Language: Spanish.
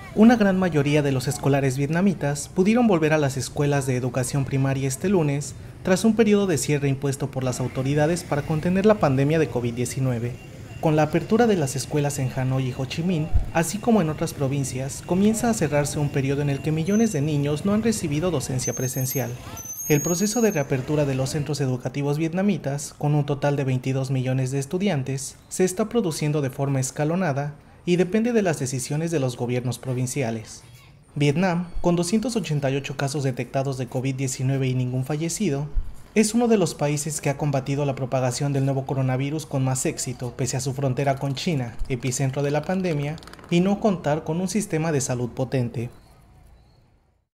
Una gran mayoría de los escolares vietnamitas pudieron volver a las escuelas de educación primaria este lunes, tras un periodo de cierre impuesto por las autoridades para contener la pandemia de COVID-19. Con la apertura de las escuelas en Hanoi y Ho Chi Minh, así como en otras provincias, comienza a cerrarse un periodo en el que millones de niños no han recibido docencia presencial. El proceso de reapertura de los centros educativos vietnamitas, con un total de 22 millones de estudiantes, se está produciendo de forma escalonada y depende de las decisiones de los gobiernos provinciales. Vietnam, con 288 casos detectados de COVID-19 y ningún fallecido, es uno de los países que ha combatido la propagación del nuevo coronavirus con más éxito, pese a su frontera con China, epicentro de la pandemia, y no contar con un sistema de salud potente.